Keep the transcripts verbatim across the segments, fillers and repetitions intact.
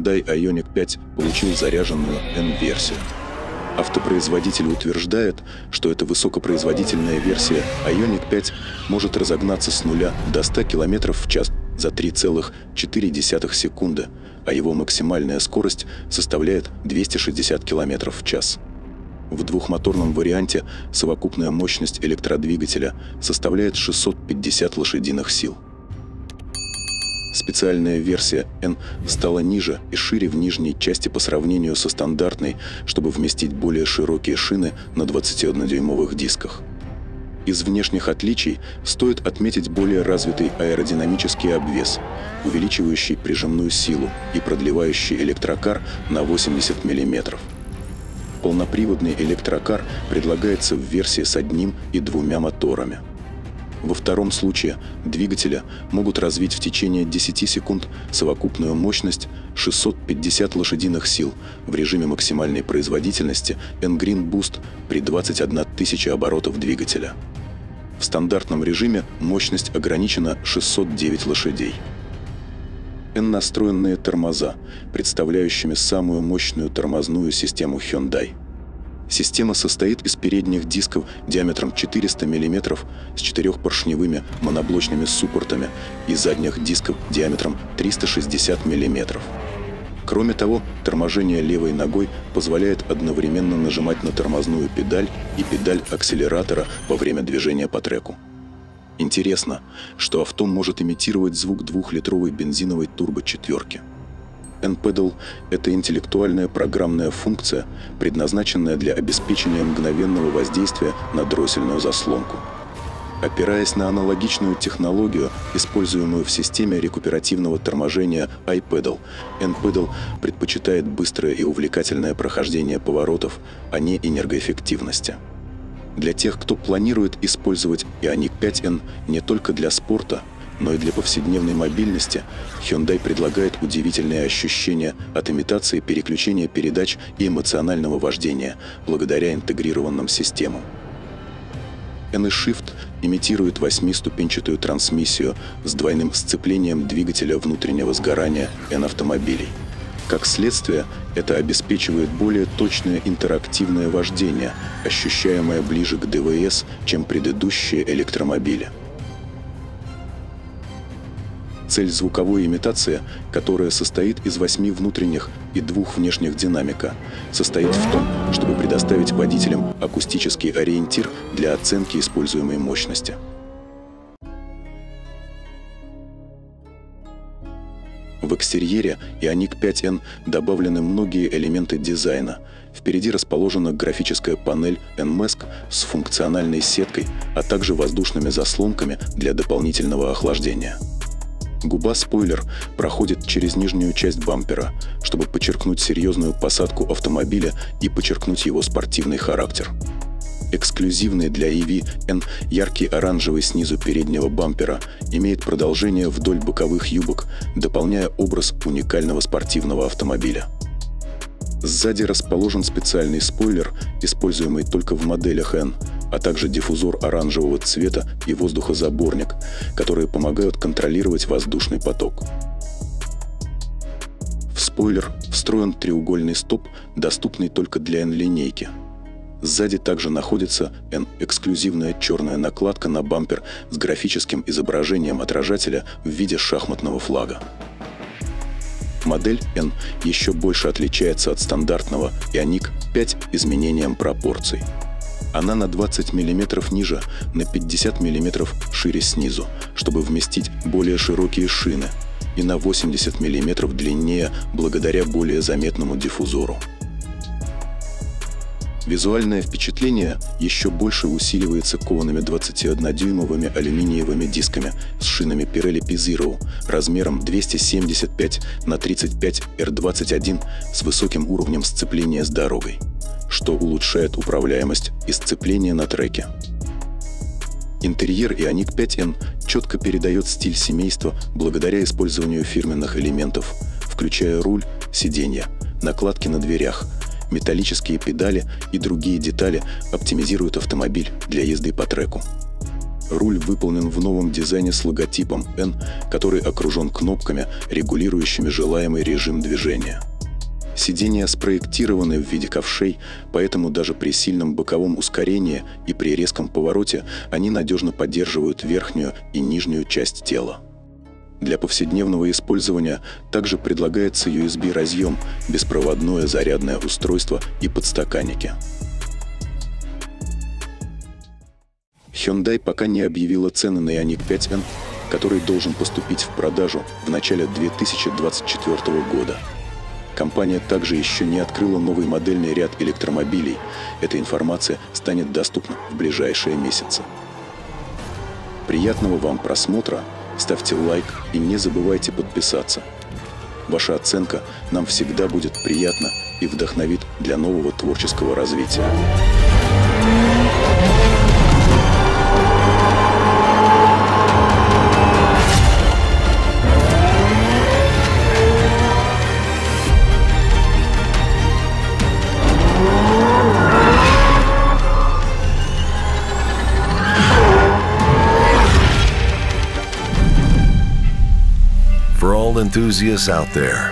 Hyundai Ioniq пять получил заряженную N-версию. Автопроизводитель утверждает, что эта высокопроизводительная версия Ioniq пять может разогнаться с нуля до ста километров в час за три целых четыре десятых секунды, а его максимальная скорость составляет двести шестьдесят километров в час. В двухмоторном варианте совокупная мощность электродвигателя составляет шестьсот пятьдесят лошадиных сил. Специальная версия N стала ниже и шире в нижней части по сравнению со стандартной, чтобы вместить более широкие шины на двадцатиоднодюймовых дисках. Из внешних отличий стоит отметить более развитый аэродинамический обвес, увеличивающий прижимную силу и продлевающий электрокар на восемьдесят миллиметров. Полноприводный электрокар предлагается в версии с одним и двумя моторами. Во втором случае двигателя могут развить в течение десяти секунд совокупную мощность шестьсот пятьдесят лошадиных сил в режиме максимальной производительности N-Green Boost при двадцати одной тысяче оборотов двигателя. В стандартном режиме мощность ограничена шестьсот девять лошадей. N-настроенные тормоза, представляющими самую мощную тормозную систему Hyundai. Система состоит из передних дисков диаметром четыреста миллиметров с четырехпоршневыми моноблочными суппортами и задних дисков диаметром триста шестьдесят миллиметров. Кроме того, торможение левой ногой позволяет одновременно нажимать на тормозную педаль и педаль акселератора во время движения по треку. Интересно, что авто может имитировать звук двухлитровой бензиновой турбочетверки. N-Pedal – это интеллектуальная программная функция, предназначенная для обеспечения мгновенного воздействия на дроссельную заслонку. Опираясь на аналогичную технологию, используемую в системе рекуперативного торможения iPedal, N-Pedal предпочитает быстрое и увлекательное прохождение поворотов, а не энергоэффективности. Для тех, кто планирует использовать Ioniq пять N не только для спорта, но и для повседневной мобильности, Hyundai предлагает удивительные ощущения от имитации переключения передач и эмоционального вождения благодаря интегрированным системам. N-Shift имитирует восьмиступенчатую трансмиссию с двойным сцеплением двигателя внутреннего сгорания N-автомобилей. Как следствие, это обеспечивает более точное интерактивное вождение, ощущаемое ближе к ДВС, чем предыдущие электромобили. Цель звуковой имитации, которая состоит из восьми внутренних и двух внешних динамика, состоит в том, чтобы предоставить водителям акустический ориентир для оценки используемой мощности. В экстерьере Ioniq пять N добавлены многие элементы дизайна. Впереди расположена графическая панель N-Mask с функциональной сеткой, а также воздушными заслонками для дополнительного охлаждения. Губа-спойлер проходит через нижнюю часть бампера, чтобы подчеркнуть серьезную посадку автомобиля и подчеркнуть его спортивный характер. Эксклюзивный для и ви N яркий оранжевый снизу переднего бампера имеет продолжение вдоль боковых юбок, дополняя образ уникального спортивного автомобиля. Сзади расположен специальный спойлер, используемый только в моделях N, а также диффузор оранжевого цвета и воздухозаборник, которые помогают контролировать воздушный поток. В спойлер встроен треугольный стоп, доступный только для N-линейки. Сзади также находится N-эксклюзивная черная накладка на бампер с графическим изображением отражателя в виде шахматного флага. Модель N еще больше отличается от стандартного Ioniq пять изменением пропорций. Она на двадцать миллиметров ниже, на пятьдесят миллиметров шире снизу, чтобы вместить более широкие шины, и на восемьдесят миллиметров длиннее благодаря более заметному диффузору. Визуальное впечатление еще больше усиливается коваными двадцатиоднодюймовыми алюминиевыми дисками с шинами Pirelli P Zero размером двести семьдесят пять на тридцать пять эр двадцать один с высоким уровнем сцепления с дорогой, что улучшает управляемость и сцепление на треке. Интерьер Ioniq пять N четко передает стиль семейства благодаря использованию фирменных элементов, включая руль, сиденья, накладки на дверях, металлические педали и другие детали оптимизируют автомобиль для езды по треку. Руль выполнен в новом дизайне с логотипом N, который окружен кнопками, регулирующими желаемый режим движения. Сиденья спроектированы в виде ковшей, поэтому даже при сильном боковом ускорении и при резком повороте они надежно поддерживают верхнюю и нижнюю часть тела. Для повседневного использования также предлагается ю эс би-разъем, беспроводное зарядное устройство и подстаканники. Hyundai пока не объявила цены на Ioniq пять эн, который должен поступить в продажу в начале две тысячи двадцать четвёртого года. Компания также еще не открыла новый модельный ряд электромобилей. Эта информация станет доступна в ближайшие месяцы. Приятного вам просмотра, ставьте лайк и не забывайте подписаться. Ваша оценка нам всегда будет приятна и вдохновит для нового творческого развития. For all enthusiasts out there,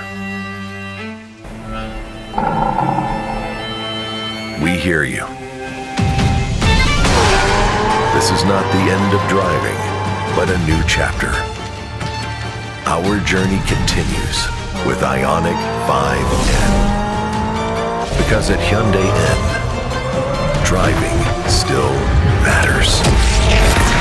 we hear you. This is not the end of driving, but a new chapter. Our journey continues with Ioniq five N. Because at Hyundai N, driving still matters.